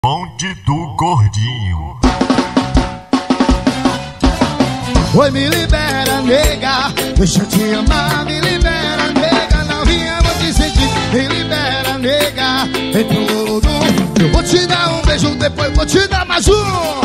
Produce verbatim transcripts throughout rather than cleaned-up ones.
Bonde do Gordinho. Oi, me libera, nega, deixa eu te amar. Me libera, nega, não vinha, vou te sentir. Me libera, nega, vem pro Lodum. Eu vou te dar um beijo, depois vou te dar mais um.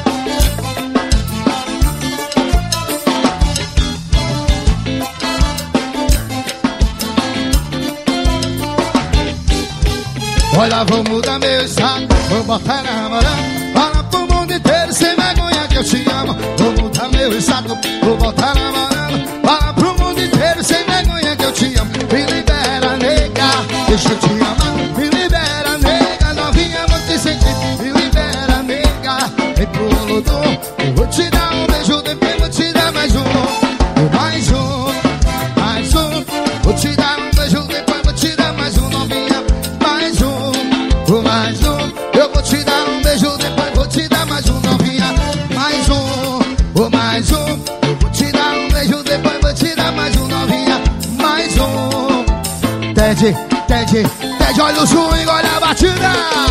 Olha, vou mudar meu estado, vou botar na moral. Fala pro mundo inteiro sem vergonha que eu te amo. Vou mudar meu estado, vou botar na moral. Fala pro mundo inteiro sem vergonha que eu te amo. Me libera, nega, deixa eu te amar. Me libera, nega, novinha, vou te sentir. Me libera, nega, vem pro Lodum. Eu vou te dar um beijo, depois vou te dar mais um. Mais um, mais um. Vou te dar um beijo, depois vou te dar mais um, novinha. Mais um, mais um. Eu vou te dar um beijo, depois vou te dar mais um, novinha. Mais um, mais um. Eu vou te dar um beijo, depois vou te dar mais um, novinha. Mais um. Ted, Ted, Ted, olha o swing, olha a batida.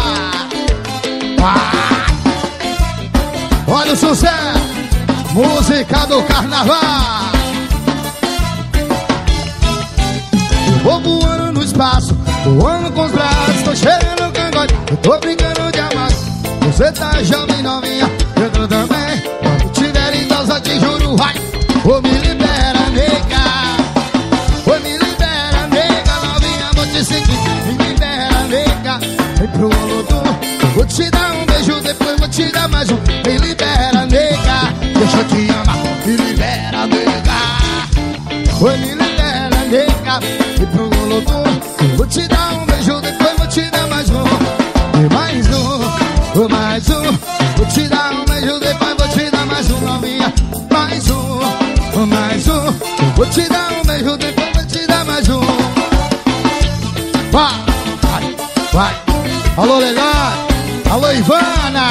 Ah! Olha o sucesso, música do carnaval. Eu vou voando no espaço, voando com os braços, tô cheirando o cangote, eu tô brincando de amar. Você tá jovem, novinha, eu tô também. Quando tiver idosa, te juro, vai. Ô, me libera, nega. Ô, me libera, nega, novinha, vou te sentir. Me libera, nega, vem pro Lodum. Eu vou te dar um beijo, depois vou te dar mais um. Me libera, nega, deixa eu te amar. Me libera, nega. Ô, me libera, nega, vem pro Lodum. Eu vou te dar um beijo, depois vou te dar mais um. E mais um, mais um. Vou te dar um beijo, depois vou te dar mais um, novinha. Mais um, mais um. Eu vou te dar um beijo, depois vou te dar mais um. Vai, vai, vai. Alô, legal. Alô, Ivana.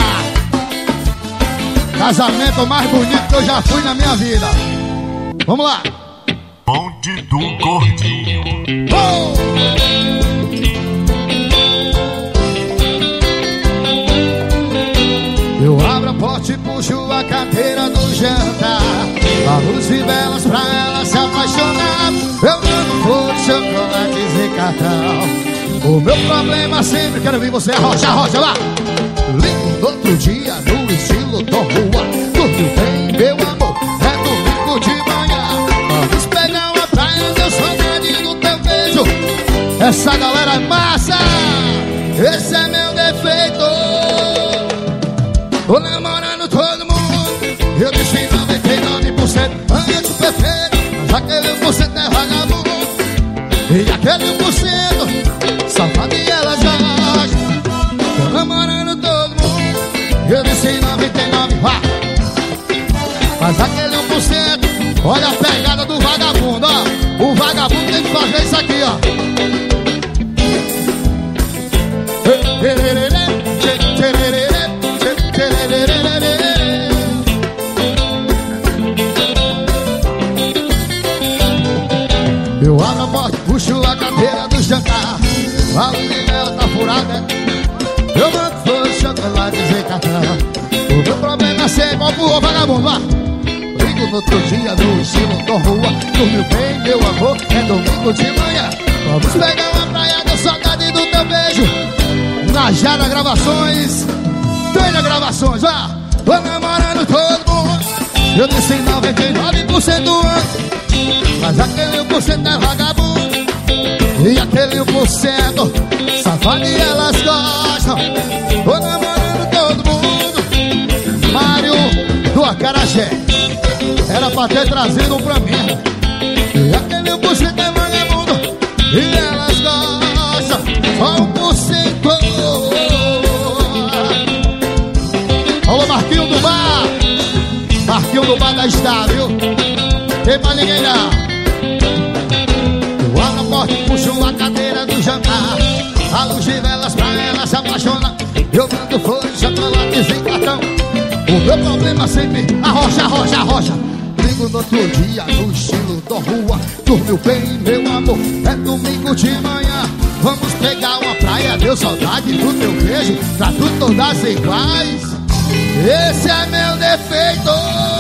Casamento mais bonito que eu já fui na minha vida. Vamos lá. Bonde do Gordinho. Oh! Eu abro a porta e puxo a cadeira do jantar. A luz e velas pra ela se apaixonar. Eu mando flores, chocolates e cartão. O meu problema sempre, quero ver você, arrocha, arrocha, lá. Lindo no outro dia, no estilo Dom Juan. Dormiu bem, meu amor, é domingo de manhã. Vamos pegar uma praia, deu saudade do teu beijo. Essa galera é massa, esse é meu defeito. Tô namorando todo mundo, eu disse noventa e nove por cento antes perfeito, mas aquele um por cento é vagabundo. E aquele um por cento safado e elas gostam. Tô namorando todo mundo, eu disse noventa e nove, vá. Mas aquele um por cento, olha a pegada do vagabundo, ó. O vagabundo tem que fazer isso aqui, ó. Eu abro a porta, puxo a cadeira do jantar. A luz dela tá furada. Eu mando flores, chocolates e cartão. O meu problema é ser igual pro vagabundo, vá. Ligo no outro dia no estilo Dom Juan. Dormiu bem, meu amor, é domingo de manhã. Vamos pegar uma praia, deu saudade do teu beijo. Najara Gravações, Tânia Gravações, vá. Tô namorando todo mundo, eu disse noventa e nove por cento antes. Mas aquele um por cento é vagabundo. E aquele um por cento safado e elas gostam. Tô namorando todo mundo. Mário do Acarajé, era pra ter trazido um pra mim. E aquele um por cento é vagabundo. E elas gostam. Só um por cento. Alô, Marquinho do Bar. Marquinho do Bar da Star, viu? Tem pra ninguém não. Eu abro a porta e puxo a cadeira do jantar. A luz de velas pra ela se apaixona. Eu mando flores, chocolates e cartão. O meu problema sempre arrocha, arrocha, arrocha. Ligo no outro dia no estilo Dom Juan. Dormiu bem, meu amor, é domingo de manhã. Vamos pegar uma praia, deu saudade do teu beijo, pra tu todas iguais. Esse é meu defeito.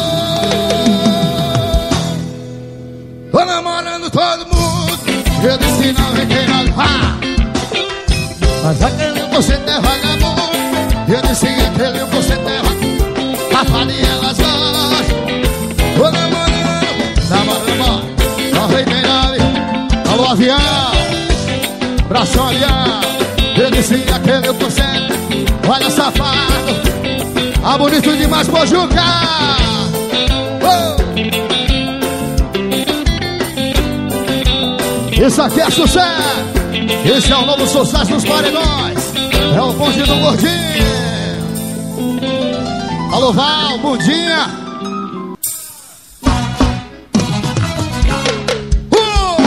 Tô namorando todo mundo, eu disse não vem quem não vá. Mas aquele você é vagabundo, eu disse aquele você é vagabundo. Safado e elas gostam. Tô namorando, namorando, noventa e nove. Alô avião, braço avião. Eu disse aquele você, olha safado. Ah, bonito demais, Pojuca. Oh! Isso aqui é sucesso. Esse é o novo sucesso dos paredões. É o bonde do Gordinho. Alô, Val, bundinha. uh!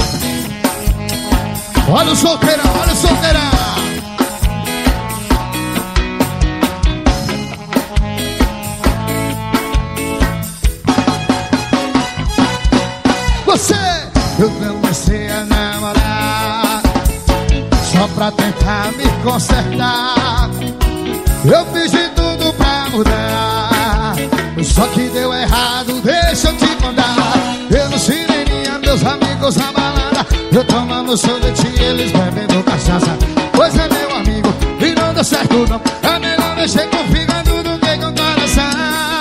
Olha o solteirão, olha o solteirão. Você, eu comecei a namorar só pra tentar me consertar. Eu fiz de tudo pra mudar, só que deu errado, deixa eu te contar. Eu no cineminha, meus amigos na balada, eu tomando sorvete e eles bebendo cachaça. Pois é, meu amigo, e não deu certo não. É melhor mexer com o fígado do que com o coração.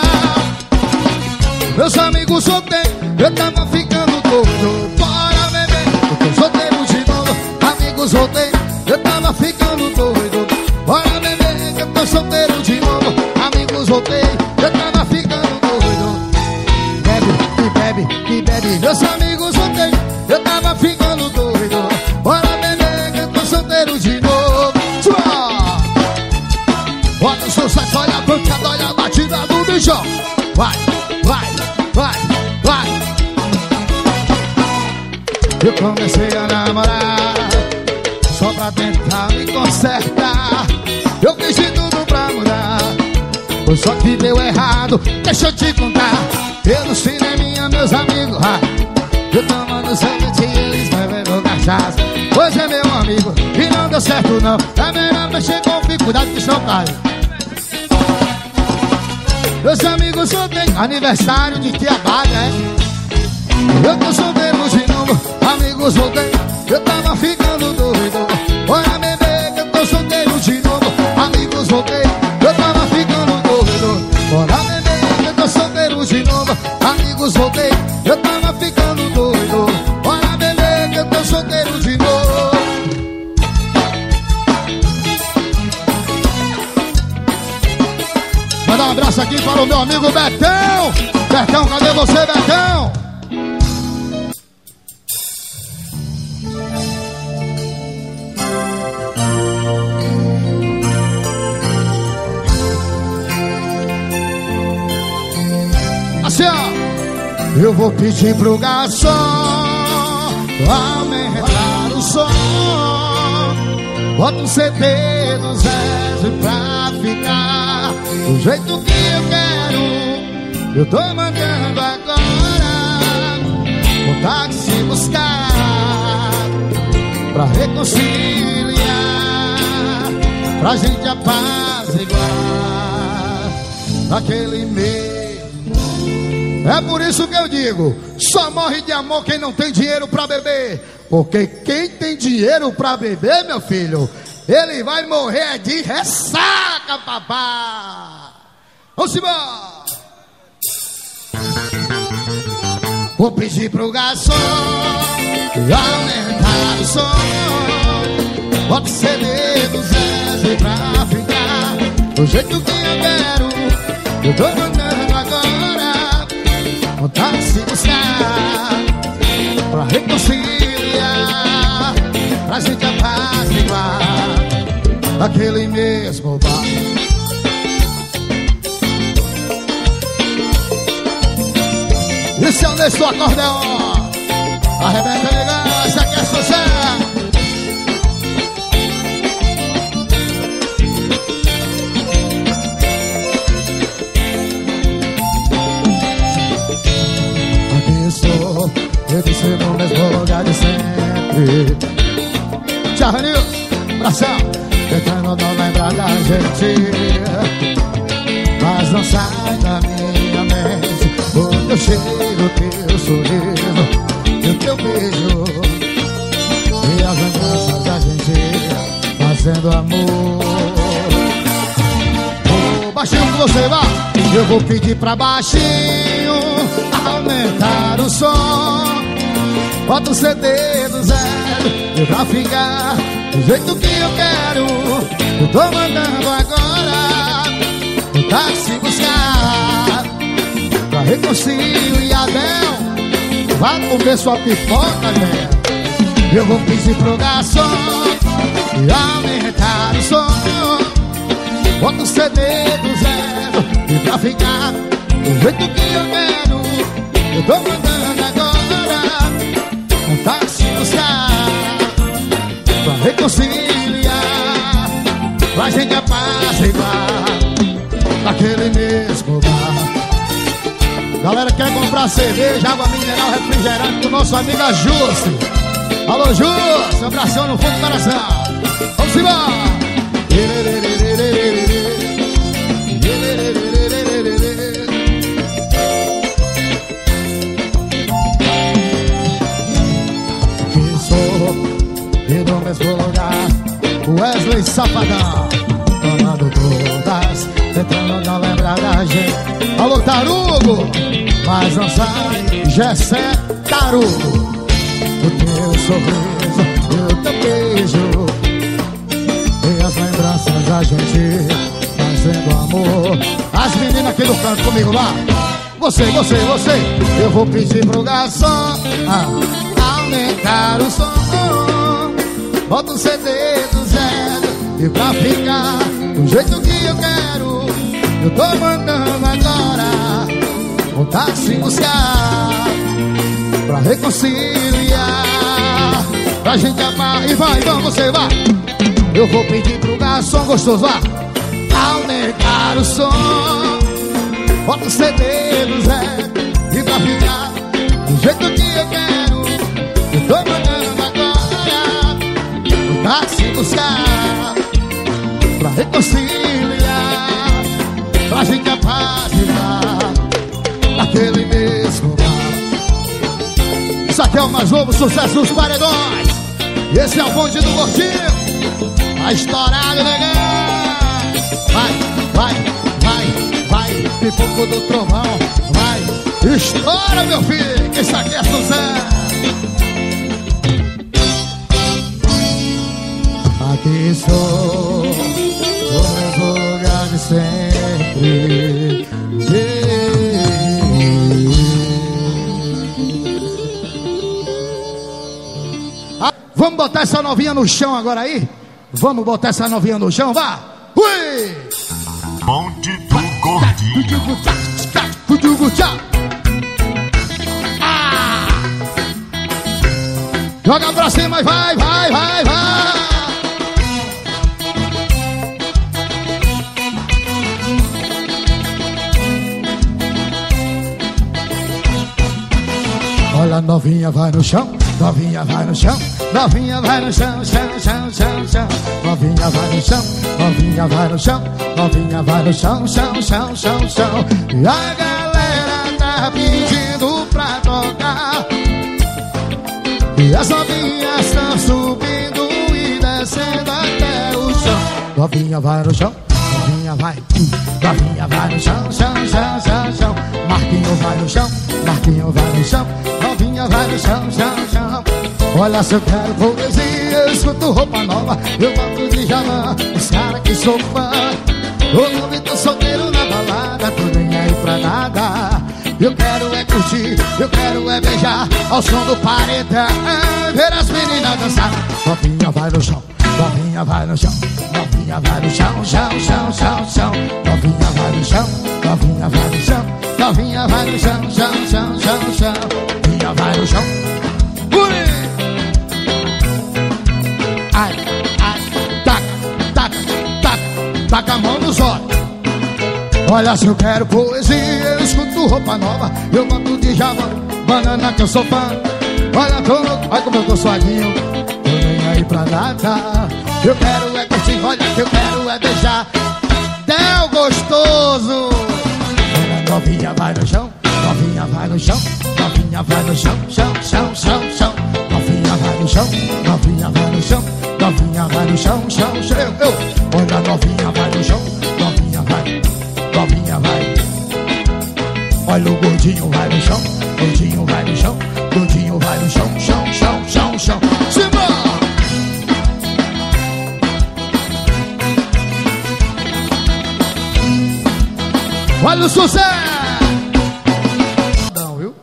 Meus amigos solteiros, eu tava ficando doido. Bora beber, eu tô solteiro de novo. Amigos solteiros, eu tava ficando doido. Bora beber, eu tô solteiro de novo. Amigos solteiros, eu tava ficando doido. Bebe, e bebe, e bebe. Meus amigos solteiros, eu tava ficando doido. Bora beber, eu tô solteiro de novo. Olha o sucesso, olha a pancada, olha a batida do bichão. Vai, vai, vai, vai. Eu comecei a namorar só pra tentar me consertar. Eu fiz de tudo pra mudar, só que deu errado, deixa eu te contar. Eu no cineminha, meus amigos, ah, eu tomando sorvete e eles bebendo cachaça. Pois é, meu amigo, e não deu certo não. É melhor mexer com o fico, cuidado que não cai. Meus amigos solteiros, aniversário de tia Baga, é? Eu tô solteiro de novo, amigos solteiros, eu tava ficando doido. Bora beber, que eu tô solteiro de novo, amigos solteiros, eu tava ficando doido. Bora beber, que eu tô solteiro de novo, amigos solteiros, eu tava ficando doido. Bora beber, que eu tô solteiro de novo. Mandar um abraço aqui para o meu amigo Betão. Betão, cadê você, Betão? Assim, ó. Eu vou pedir pro garçom aumentar o som. Bota um C D do Zé pra ficar do jeito que eu quero. Eu tô mandando agora um táxi buscar pra reconciliar, pra gente apaziguar naquele meio. É por isso que eu digo, só morre de amor quem não tem dinheiro pra beber. Porque quem tem dinheiro pra beber, meu filho, ele vai morrer de ressaca, papá. Vamos embora. Vou pedir pro garçom aumentar o som. Bota o C D do Zé pra ficar do jeito que eu quero. Eu tô mandando agora um táxi buscar pra reconciliar, pra gente apaziguar aquele mesmo bar. Esse é o Nestor Acordeon. Arrebenta legal, essa aqui é sucesso. Aqui estou, eu disse no mesmo lugar de sempre. Te Ranil, abração. Tentando não lembrar da gente, mas não sai da minha mente o teu cheiro, o teu sorriso e o teu beijo, e as lembranças da gente fazendo amor. Oh, baixinho que você vai, eu vou pedir pra baixinho aumentar o som. Bota o C D do zero e pra ficar do jeito que eu quero, eu tô mandando agora o táxi buscar pra reconciliação. Vá comer sua pipoca, né? Eu vou pedir pro garçom e aumentar o som. Bota o C D do zero e pra ficar do jeito que eu quero, eu tô mandando agora um táxi buscar pra reconciliar, pra gente apaziguar naquele mesmo bar. Galera, quer comprar cerveja, água mineral, refrigerante com o nosso amigo Júcio. Alô, Júcio, abração no fundo do coração. Vamos embora. E no mesmo lugar, Wesley Safadão, tomando todas, tentando não lembrar da gente. Alô, Tarugo, mas não sai, Gessé Tarugo. O teu sorriso e o teu beijo, e as lembranças da gente fazendo amor. As meninas aqui do canto comigo lá. Você, você, você. Eu vou pedir pro garçom ah, aumentar o som. Bota o C D do zero e pra ficar do jeito que eu quero, eu tô mandando agora um táxi buscar pra reconciliar, pra gente amar. E vai, então você vai. Eu vou pedir pro garçom gostoso lá aumentar o som. Bota o C D do zero e pra ficar do jeito que eu quero, eu tô mandando agora táxi buscar pra reconciliar, pra gente apaziguar naquele mesmo bar. Isso aqui é o mais novo sucesso dos paredões. E esse é o bonde do gordinho. Vai estourado, legal. Vai, vai, vai, vai, pipoco do trovão. Vai, estoura, meu filho, que isso aqui é sucesso. Aqui estou, no mesmo lugar de sempre. Ah, vamos botar essa novinha no chão agora aí? Vamos botar essa novinha no chão, vá! Ui! Bonde do gordinho. Ah! Joga pra cima e vai, vai, vai, vai! Olha, novinha vai no chão, novinha vai no chão, novinha vai no chão, chão, chão, chão, chão. Novinha vai no chão, novinha vai no chão, novinha vai no chão, chão, chão, chão, chão. E a galera tá pedindo pra tocar, e as novinhas estão subindo e descendo até o chão. Novinha vai no chão, novinha vai, novinha vai no chão, chão, chão, chão, chão. Marquinho vai no chão, Marquinho vai no chão, novinha vai no chão, chão, chão. Olha, se eu quero poesia, eu escuto roupa nova, eu boto de Javan, os cara que sou fã. O nome tô solteiro na balada, tô nem aí pra nada. Eu quero é curtir, eu quero é beijar ao som do paredão, ver as meninas dançar. Novinha vai no chão, novinha vai no chão, novinha vai no chão, chão, chão, chão, chão. Novinha vai no chão, novinha vai no chão, novinha vai no chão, chão, chão, chão, chão. Novinha vai no chão. Ui! Ai, ai, taca, taca, taca, taca a mão nos olhos. Olha, se eu quero poesia, eu escuto roupa nova, eu boto de Javan, banana que eu sou fã. Olha, tô louco, olha como eu tô suadinho, tô nem aí partir pra Natal. Eu quero é curtir, olha que eu quero é beijar. Del gostoso. Olha, novinha vai no chão, novinha vai no chão, novinha vai no chão, chão, chão, chão, chão. Novinha vai no chão, novinha vai no chão, novinha vai no chão, chão, chão. Eu, eu. Olha, novinha vai no chão, novinha vai, novinha vai. Olha, o gordinho vai no chão, gordinho vai no chão, gordinho vai no chão, chão, chão, chão, chão. Simbora! Olha o sucesso! Não, viu?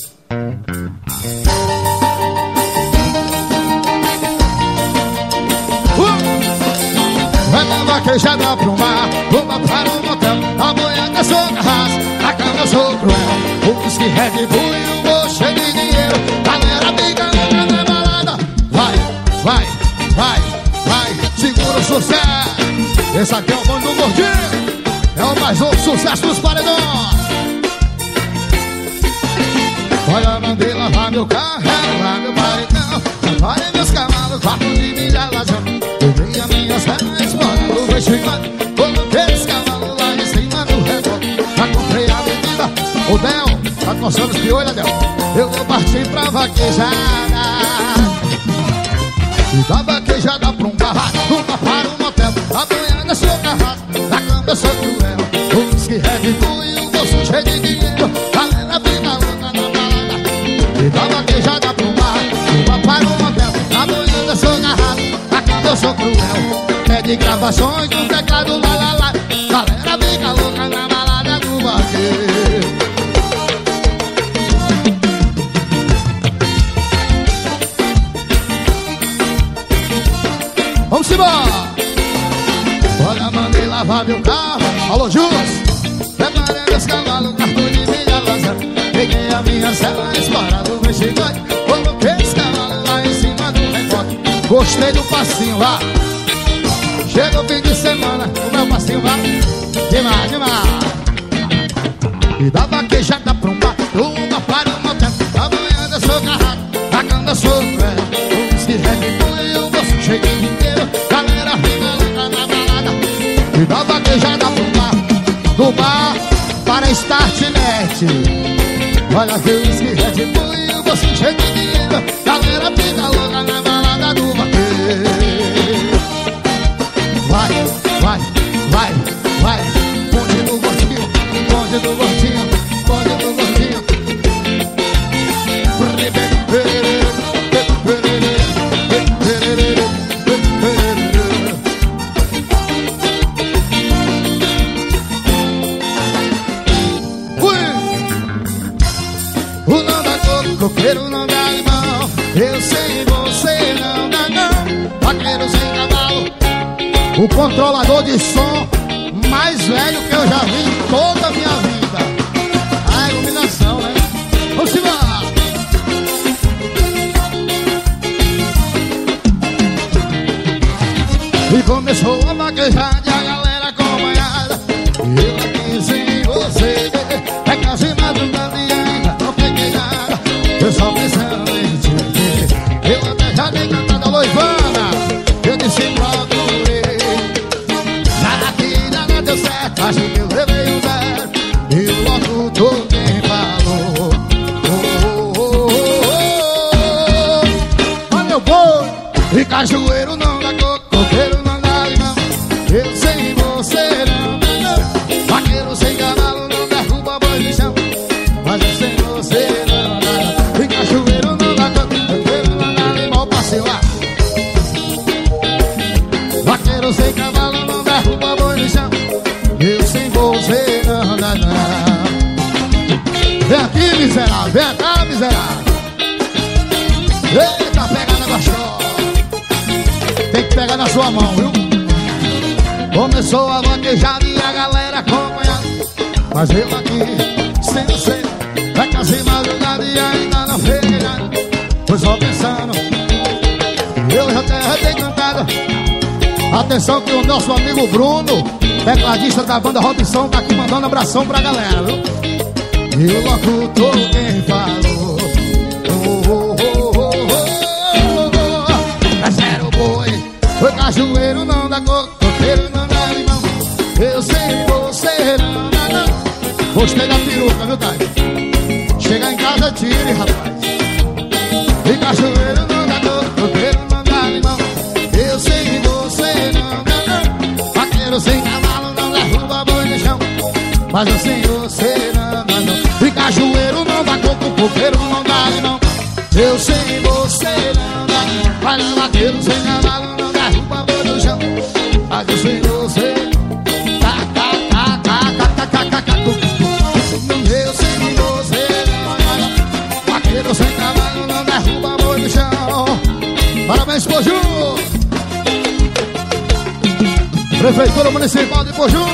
Uh! Vai na vaquejada pro mar, uma para o motel. A boiada sou garraça, a cama eu sou cruel. O whisky Red Bull e o bolso cheio de dinheiro. Galera bica louca na balada. Vai, vai, vai, vai, segura o sucesso. Esse aqui é o bonde do gordinho. É o mais novo sucesso dos paredões. Olha, eu mandei lavar meu carro, lavar meu paredão. Lavarei meus cavalos, quatro de milha lazão. Peguei a minha serra, explorando o vestibular. Coloquei os cavalos lá em cima do rebote. Já comprei a bebida, o Del tá coçando os piolhos, Del. Eu vou partir pra vaquejada. E da vaquejada pra um barraco, nunca para um motel. A boiada sou carrasco, na cama eu sou cruel. O whisky Red Bull e o bolso cheio de dinheiro. Galera fica louca na balada. E da vaquejada pra um barraco, nunca para um motel. A boiada sou carrasco, na cama eu sou cruel. Pede gravações no teclado, lá lá lá. Galera fica louca na balada do vaqueiro. Vamos embora! Olha, mandei lavar meu carro. Alô, Jus! Preparei meus cavalos, cartão de milha lazão. Peguei a minha cela, explorado no chicote. Coloquei os cavalos lá em cima do rebote. Gostei do passinho lá. Chega o fim de semana, o meu passinho lá. Demais, demais. E da vaquejada pra um bar, uma para um motel. A boiada sou carrado, a cama sou velho. O whisky Red Bull e o bolso cheio de dinheiro. Galera fica louca na balada. E da vaquejada pro bar, do bar para Startnet. Olha que o whisky Red Bull e o bolso cheio de dinheiro. Galera fica louca na balada do vaqueiro. Vai, vai, vai, vai. Bonde do gordinho, bonde do gordinho, bonde do gordinho. Coqueiro não dá limão, eu sei, você não dá não. Vaqueiro sem cavalo, o controlador de som mais velho que eu já vi em toda a minha vida. A iluminação, né? Vamos embora! E começou a vaquejada e a galera acompanhada. Eu aqui sem você, é quase madrugada e ainda não peguei nada. Eu só pensando em te ver. Eu até já dei cantada, alô Ivana. Eu disse procurei. Nada aqui, nada deu certo. Acho que eu levei um zero. E o locutor quem falou. Oh, oh, oh, oh, oh. Olha o boi. E cajueiro não dá coco, coqueiro não dá limão. Eu sem você não dá não. Vaqueiro sem cavalo não derruba boi no chão. Mas eu sem você não dá não. E cajueiro não dá coco, coqueiro não dá limão. Passei lá. Vaqueiro sem cavalo não derruba boi no chão. Eu sem você não dá não. Vem aqui, miserável, vem cá, miserável. Eita, pega na gostosa. Tem que pegar na sua mão, viu? Começou a vaquejada e a galera acompanhando. Mas eu aqui, sem você, vai quase madrugada e ainda não peguei nada. Foi só pensando, eu já até dei cantada. Atenção que o nosso amigo Bruno, tecladista da banda Robinson, tá aqui mandando abração pra galera, viu? E o locutor quem falou. Oh, oh, oh, oh, oh, oh, oh. É zero cajueiro não dá coqueiro, não dá limão. Eu sei você não dá não. Gostei da peruca, viu, Thay? Chega em casa, tire, rapaz. E cajueiro não dá coqueiro, não dá limão. Eu sei você não dá não. Vaqueiro sem cavalo não derruba boi no chão. Mas eu sei você não dá não. E cajueiro não dá coco, coqueiro não dá limão. Eu sei você não dá não. Vai lá, vaqueiro sem cavalo não derruba boi no chão. Mas eu sei você. Tá, tá, tá, tá, tá, tá, tá, tá, tá. Eu sei você não dá não. Vaqueiro sem cavalo não derruba boi no chão. Parabéns, Poju! Prefeitura Municipal de Poju.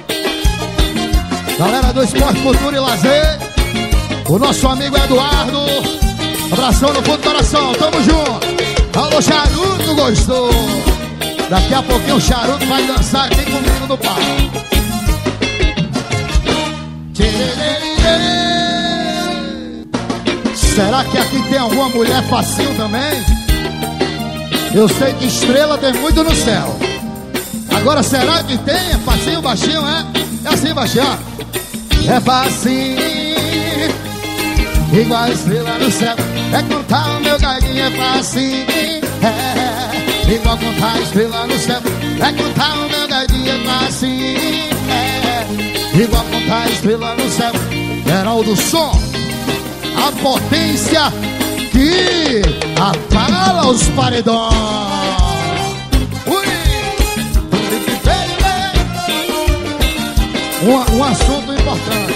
Galera do Esporte, Cultura e Lazer. O nosso amigo Eduardo. Abração no fundo do coração, tamo junto. Alô, Charuto, gostou? Daqui a pouquinho o Charuto vai dançar aqui comigo no palco. Será que aqui tem alguma mulher facinho também? Eu sei que estrela tem muito no céu. Agora será que tem? É facinho, baixinho, é? É assim, baixinho. É facinho, igual a estrela no céu. É contar o meu gaguinho, é facinho. É, igual contar a estrela no céu. É contar o meu gaguinho, é facinho. É, igual contar a estrela no céu. Geraldo Som, a potência que abala os paredões. Um, um assunto importante.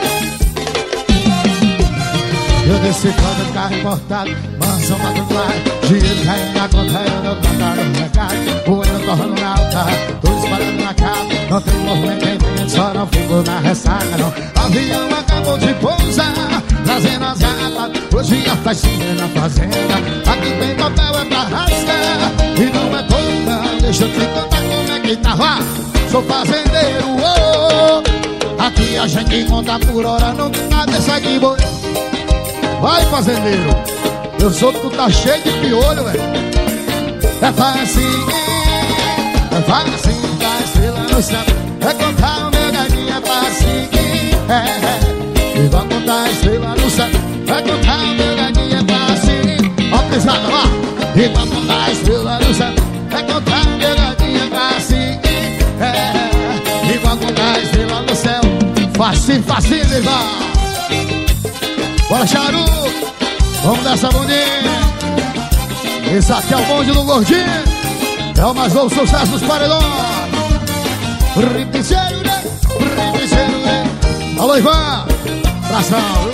Eu desci quando o carro importado, mansão particular, dinheiro caindo na conta, eu não contaram no mercado. O eu torrando na alta, tô espalhando na casa. Não tem movimento em frente, só não fico na ressaca, não. O avião acabou de pousar, trazendo as gatas. Hoje a festinha na fazenda. Aqui tem papel, é pra rasgar, e não é pouca. Deixa eu te contar como é que tá. Vá! Sou fazendeiro, oh, oh. Aqui a gente conta por hora, não tem nada sai de boi. Vai, fazendeiro, eu sou que tu tá cheio de piolho, velho. É fácil, é fácil, da estrela no céu. É contar o meu gaguinho, é fácil, é, é, igual contar a estrela no céu. É contar o meu gaguinho, é fácil. Ó, pisada, lá. Igual contar a estrela no céu. É contar o meu gaguinho, é fácil. É, igual contar a estrela no céu. Facinho, facinho, irmão. Bora, Charuto. Vamos nessa bundinha. Esse aqui é o bonde do gordinho. É o mais novo sucesso dos paredões. Ripicheiro, né? Ripicheiro, né? Alô, Ivan. Abração.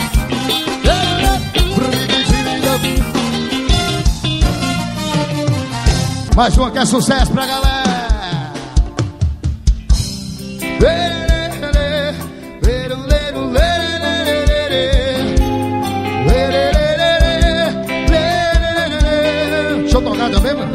Mais uma que é sucesso pra galera. Deixa eu tocar também, mano.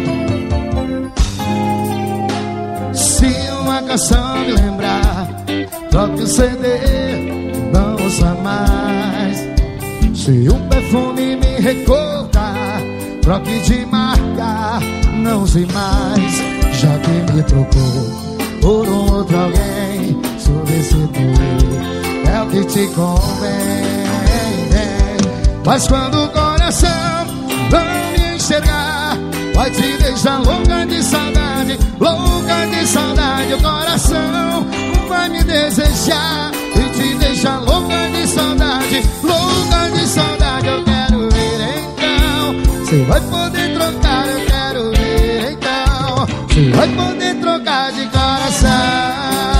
Se uma canção me lembrar, troque o C D, não usa mais. Se um perfume me recordar, troque de marca, não use mais. Já que me trocou por um outro alguém, substituir é o que te convém. Mas quando o coração não me enxergar, vai te deixar louca de saudade, louca de saudade. O coração vai me desejar e te deixar louca de saudade, louca de saudade. Eu quero ver então, você vai poder trocar. Eu quero ver então, você vai poder trocar de coração.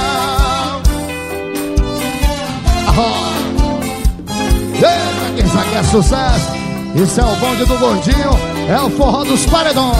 Isso aqui é sucesso. Isso é o bonde do gordinho. É o forró dos paredões.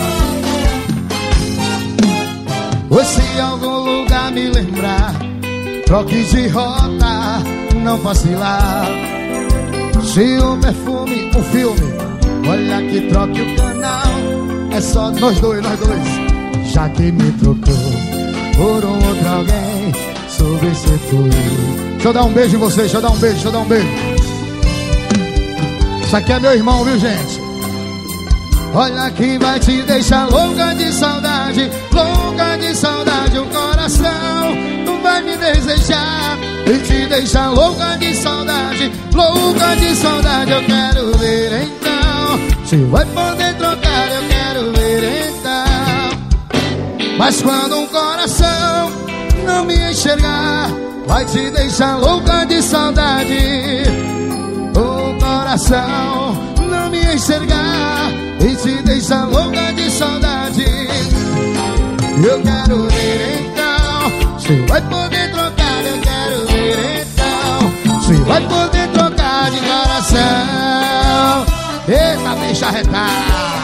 Ou se em algum lugar me lembrar, troque de rota, não vacilar. Se um perfume, um filme, olha que troque o canal. É só nós dois, nós dois. Já que me trocou por um outro alguém, substituir. Deixa eu dar um beijo em vocês, deixa eu dar um beijo, deixa eu dar um beijo. Isso aqui é meu irmão, viu, gente? Olha que vai te deixar louca de saudade, louca de saudade. O coração não vai me desejar e te deixar louca de saudade, louca de saudade. Eu quero ver então se vai poder trocar, eu quero ver então. Mas quando um coração não me enxergar, vai te deixar louca de saudade. O coração não me enxergar e te deixar louca de saudade. Eu quero ver então se vai poder trocar, eu quero ver então se vai poder trocar de coração. Eita, bicha retada,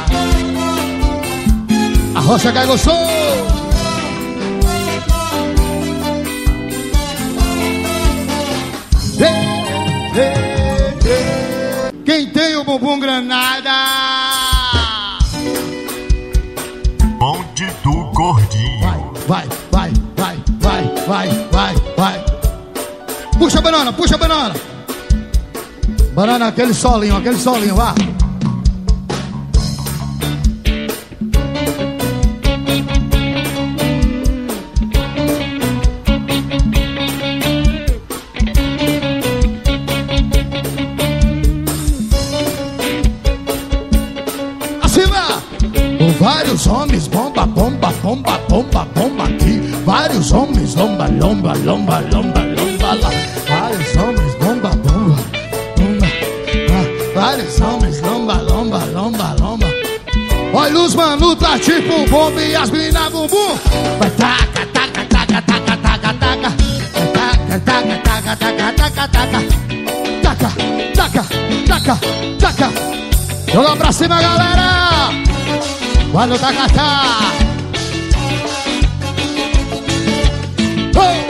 a rocha cai gostoso. Quem tem o bumbum granada? Bonde do Gordinho. Vai, vai, vai, vai, vai, vai, vai. Puxa a banana, puxa a banana. Banana, aquele solinho, aquele solinho, vá. Vários homens, bomba, bomba, bomba, bomba, bomba aqui. Vários homens, lomba, lomba, lomba, lomba, lomba lá. Vários homens, bomba, bomba, bomba. Ah, vários homens, lomba, lomba, lomba, lomba. Olha os manu, tá tipo bomba e as mina bumbum. Vai taca, taca, taca, taca, taca, taca. Vai taca, taca, taca, taca, taca, taca. Taca, taca, taca, taca. Joga pra cima, galera. Vai no tacatá. Oh!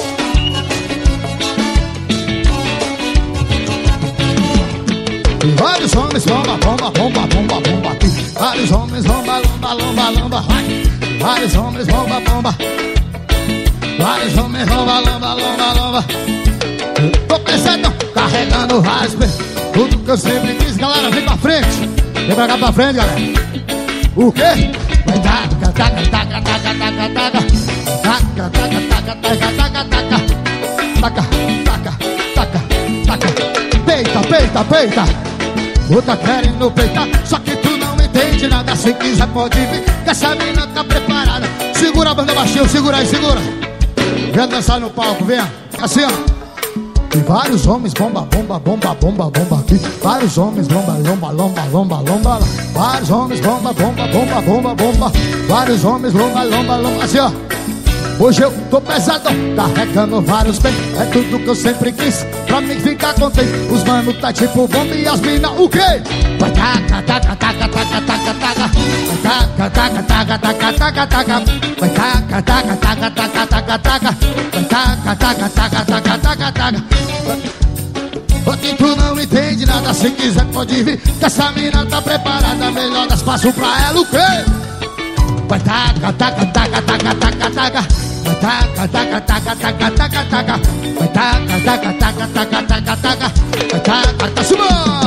Vários homens, bomba, bomba, bomba, bomba, bomba aqui. Vários homens, bomba, lomba, lomba, lomba. Vários homens, bomba, bomba. Vários homens, lomba, lomba, lomba, lomba. Tô pensando, carregando vários pés. Tudo que eu sempre quis, galera, vem pra frente. Vem pra cá pra frente, galera. O quê? Vai taca, taca, taca, taca, taca, taca. Taca, taca, taca, taca, taca, taca. Taca, taca, taca, taca. Peita, peita, peita. Outra querendo peitar, só que tu não entende nada. Se quiser pode vir, que essa mina tá preparada. Segura a banda baixinho, segura aí, segura. Vem dançar no palco, vem. Assim, ó. E vários homens, bomba, bomba, bomba, bomba, bomba aqui. Vários homens, lomba, lomba, lomba, lomba, lomba. Vários homens, bomba, bomba, bomba, bomba, bomba. Vários homens, lomba, lomba, lomba. Assim, ó. Hoje eu tô pesadão, carregando vários bem. É tudo que eu sempre quis, pra mim ficar contente. Os mano tá tipo bomba e as mina o quê? Vai taca, taca, taca, taca, taca, taca. Vai taca, taca, taca, taca, taca, taca. Vai taca, taca, taca, taca, taca, taca. Vai taca, taca, taca, taca, taca, taca. Porque tu não entende nada, se quiser pode vir, que essa mina tá preparada. Melhor das passo pra ela o quê? Vai taca, taca, taca, taca, taca, taca. Vai taca, taca, taca, taca, taca, taca. Vai taca, taca, taca, taca, taca, taca. Vai taca, taca, suba!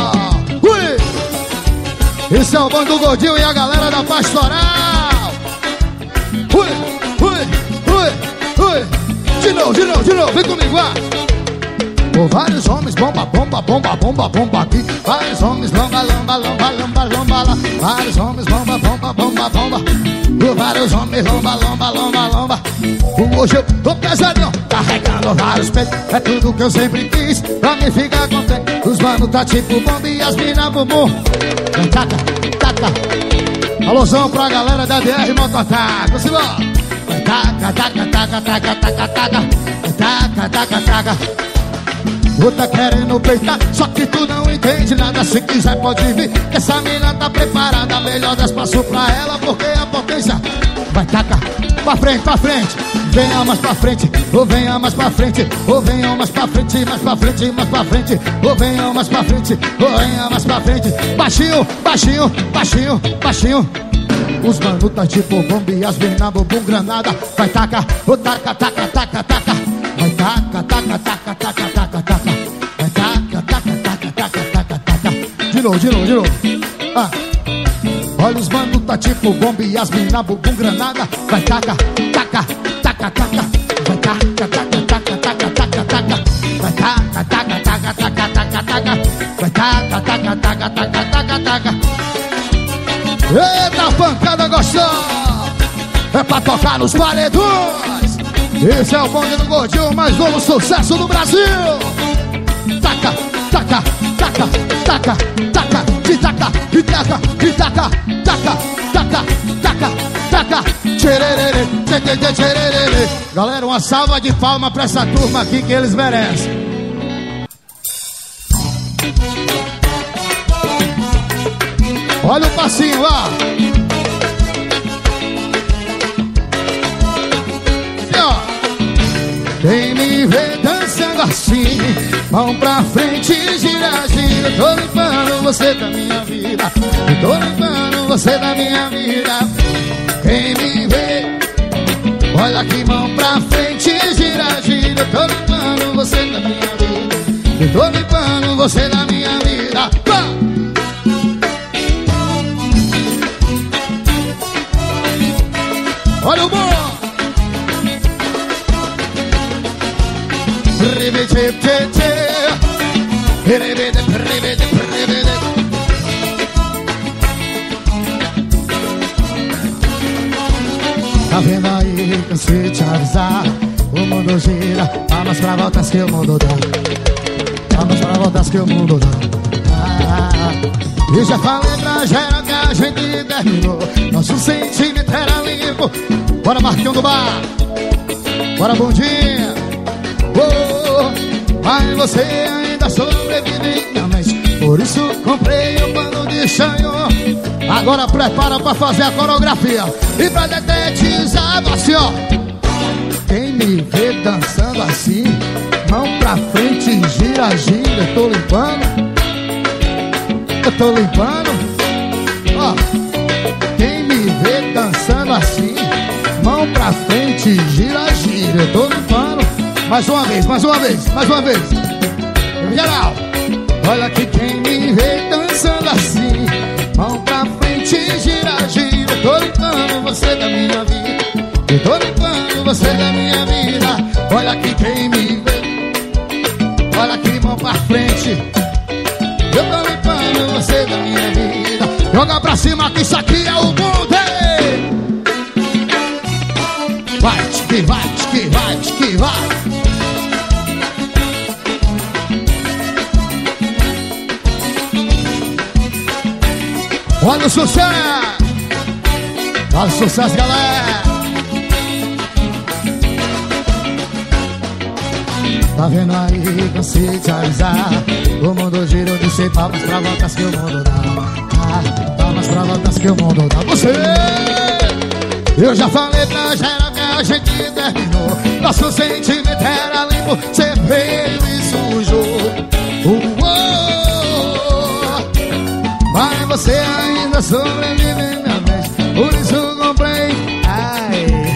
Ui! Esse é o bando do Gordinho e a galera da Pastoral. Ui, ui, ui, ui. De novo, de novo, de novo, vem comigo, vá. Por vários homens, bomba, bomba, bomba, bomba, bomba aqui. Vários homens, lomba, lomba, lomba, lomba, lomba lá. Vários homens, bomba, bomba, bomba, bomba. Por vários homens, lomba, lomba, lomba, lomba. Hoje eu tô pesadão, carregando vários peitos. É tudo que eu sempre quis, pra mim ficar contente. Os mano tá tipo bomba e as mina bumbum. Taca, taca. Alôzão pra galera da D R Mototaca. Se lá. Taca, taca, taca, taca, taca, taca. Taca, taca, taca. Outra querendo peitar, só que tu não entende nada. Se quiser pode vir, que essa mina tá preparada. Melhor das passo pra ela, porque a potência vai tacar pra frente, pra frente. Venha mais pra frente, ou venha mais pra frente. Ou venha mais pra frente, mais pra frente, mais pra frente. Ou venha mais pra frente, ou venha mais pra frente. Baixinho, baixinho, baixinho, baixinho. Os mano tá tipo bomba e as mina bumbum granada. Vai taca, ou taca, taca, taca, taca. Vai taca, taca, taca, taca, taca, taca. Vai taca, taca, taca, taca, taca, taca. De novo, de novo, de novo. Ah. Olha os mano, tá tipo bomba e as mina bumbum granada. Vai taca, taca, taca, taca. Vai taca, taca, taca, taca, taca, taca. Vai taca, taca, taca, taca, taca, taca. Vai taca, taca, taca, taca, taca, taca. Eita, pancada gostosa! É pra tocar nos paredões. Esse é o bonde do gordinho, o mais novo sucesso do Brasil. Taca, taca, taca, taca, taca, e taca, e taca, e taca, taca, taca, taca, taca, tchererê, tchererê, tchererê. Galera, uma salva de palmas pra essa turma aqui que eles merecem. Olha o passinho lá. E ó, quem me vê dançando assim, mão pra frente, gira, gira. Tô limpando você da minha vida. Tô limpando você da minha vida. Quem me vê, olha aqui, mão pra frente, gira, gira. Tô limpando você da minha vida. Tô limpando você da minha vida. Pá! Olha o bom! Tá vendo aí, cansei de te avisar. O mundo gira, palmas pra voltas que o mundo dá. Palmas pra voltas que o mundo dá. Ah, eu já falei pra geral que a gente terminou. Nosso sentimento era limpo. Bora, Marquinhos do bar. Bora, bundinha. Oh, mas você ainda sobrevive na mente. Por isso comprei um pano de chanho. Agora prepara pra fazer a coreografia e pra detetizar você, ó. Quem me vê dançando assim, mão pra frente, gira, gira. Eu tô limpando, eu tô limpando, ó. Quem me vê dançando assim, mão pra frente, gira, gira. Eu tô limpando. Mais uma vez, mais uma vez, mais uma vez. Geral, olha aqui quem me vê dançando assim, mão pra frente, gira, gira. Eu tô limpando você da minha vida. Eu tô limpando você da minha vida. Olha aqui quem me vê. Olha aqui, mão pra frente. Eu tô limpando você da minha vida. Joga pra cima que isso aqui é o mundo. Vai, que vai, que vai, que vai. Olha o sucesso. Olha o sucesso, galera. Tá vendo aí, cansei de te avisar. O mundo gira, eu disse palmas pra voltas que o mundo dá. Ah, palmas pra voltas que o mundo dá. Você, eu já falei pra geral que a gente terminou. Nosso sentimento era limpo, cê veio e sujou. Uh, oh, mas você ainda sobrevive na vez. Por isso comprei. Ai,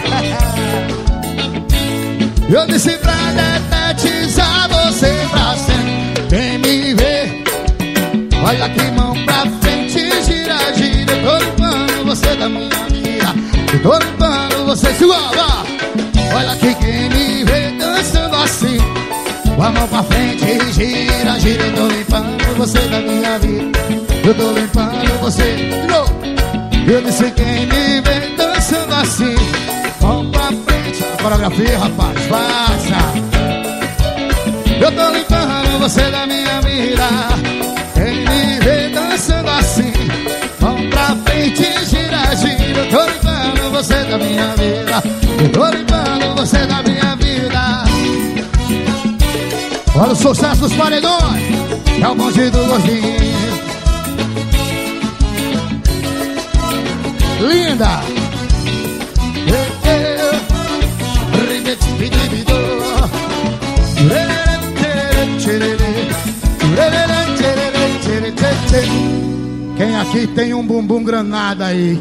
eu disse pra detetizar você pra sempre. Quem me vê, olha aqui, mão pra frente, gira, gira. Eu tô limpando você da minha vida. Eu tô limpando você, segura. Olha aqui quem me vê dançando assim, com a mão pra frente, gira, gira. Eu tô limpando você da minha vida. Eu tô limpando você de novo. Eu disse quem me vê dançando assim, mão pra frente. A coreografia, rapaz, faça. Eu tô limpando você da minha vida. Quem me vê dançando assim, mão pra frente, gira, gira. Eu tô limpando você da minha vida. Eu tô limpando você da minha vida. Olha o sucesso dos paredões. É o bonde do gordinho. Linda. Quem aqui tem um bumbum granada aí?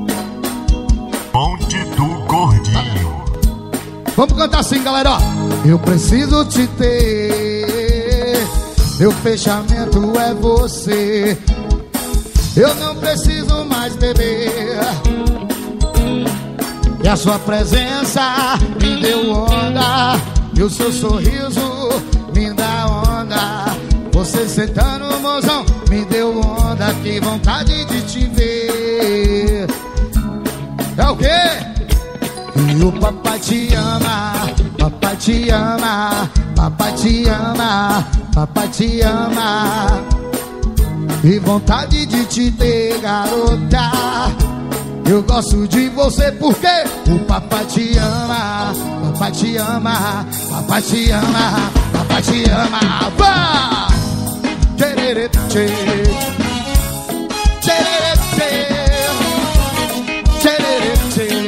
Bonde do gordinho. Vamos cantar assim, galera, ó. Eu preciso te ter. Meu fechamento é você. eu não preciso mais beber. E a sua presença me deu onda, e o seu sorriso me dá onda. Você sentando, mozão, me deu onda. Que vontade de te ver. É o quê? E o papai te ama, papai te ama, papai te ama, papai te ama. E vontade de te ter, garota. Eu gosto de você porque o papai te ama, papai te ama, papai te ama, papai te ama. Vá! Tcherere, tchê. Tcherere, tchê. Tcherere, tchê.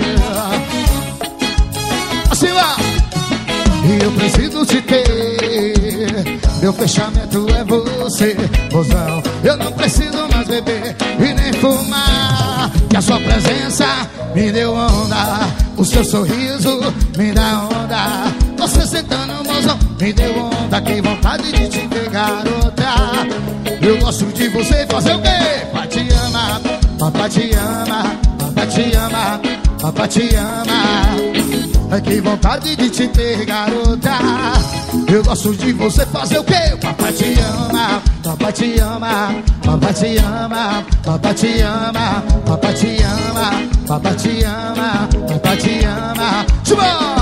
Assim lá. E eu preciso te ter. Meu fechamento é você, mozão. Eu não preciso mais beber e nem fumar. Que a sua presença me deu onda, o seu sorriso me dá onda. Você sentando, mozão, me deu onda. Que vontade de te ver, garota. Eu gosto de você, fazer o quê? Papai te ama, papai te ama, papai te ama, papai te ama. Ai, que vontade de te ter, garota. Eu gosto de você, fazer o quê? Papai te ama, papai te ama, papai te ama, papai te ama, papai te ama, papai te ama, papai te ama. Chuba!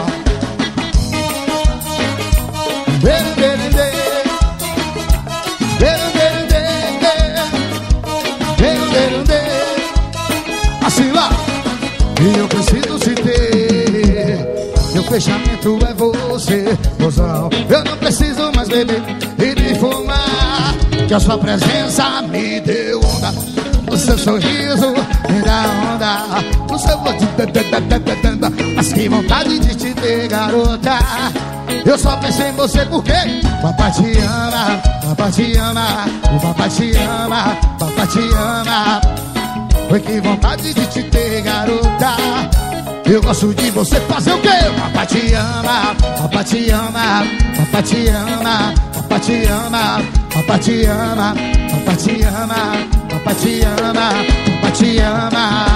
Assim lá. E eu preciso te ter. Meu fechamento é você, mozão. Eu não preciso mais beber e nem fumar. Que a sua presença me deu onda, o seu sorriso me dá onda, o seu... Mas que vontade de te ter, garota. Eu só pensei em você porque papai te ama, papai te ama, o papai te ama, papai te ama. Foi que vontade de te ter, garota. Eu gosto de você, fazer o quê? Papai te ama, papai te ama, papai te ama, papai te ama, papai te ama, papai te ama, papai te ama, papai te ama.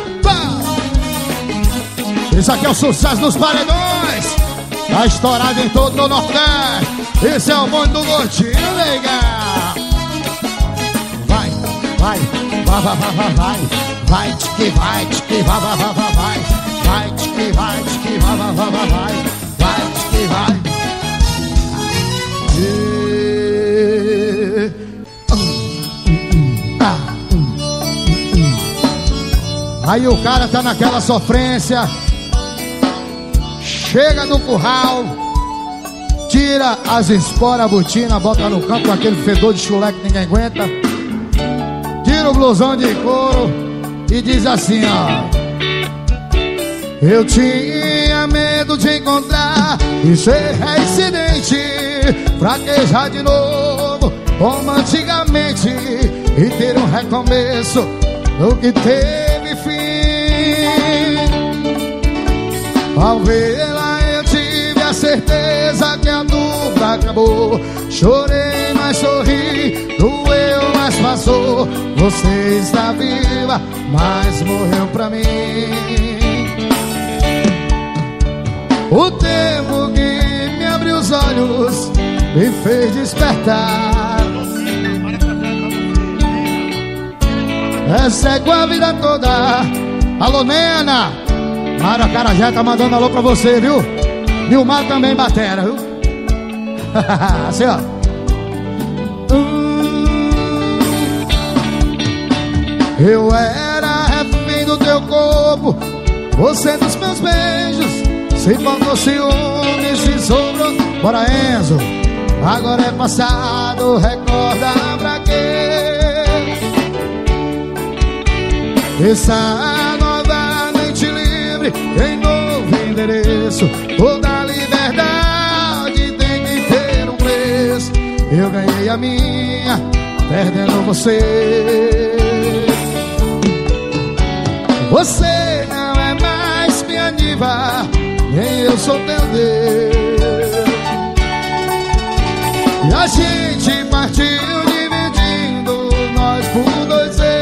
Isso aqui é o sucesso dos paredões. Tá estourado em todo o Nordeste. Esse é o bonde do Gordinho, legal. Vai, vai, vai, vai, vai, vai. Vai, tique, vai, tique, vai, vai, vai, vai, vai. Vai, tique, vai, tique, vai, vai, vai, vai, vai. Vai, tique, vai. E... Ah, hum, hum. Aí o cara tá naquela sofrência. Chega no curral, tira as esporas, botina, bota no canto aquele fedor de chulé que ninguém aguenta. Tira o blusão de couro e diz assim, ó: eu tinha medo de encontrar e ser reincidente, fraquejar de novo como antigamente e ter um recomeço do que teve fim. Ao vê-la eu tive a certeza que a dupla acabou. Chorei, mas sorri, doeu, mas passou. Você está viva, mas morreu pra mim. O tempo que me abriu os olhos me fez despertar. Essa é com a vida toda. Alô, Nena, Mara Carajé tá mandando alô pra você, viu? Nilmar também batera, viu? Assim, ó. hum, Eu era refém do teu corpo, você dos meus beijos. Se faltou ciúme, se sobrou. Bora, Enzo. Agora é passado, recorda pra quê? Está novamente livre, em novo endereço. Toda liberdade tem que ter um preço. Eu ganhei a minha, perdendo você. Você não é mais minha diva, nem eu sou teu Deus. E a gente partiu dividindo nós por dois.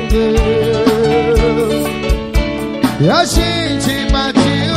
Deus. E a gente partiu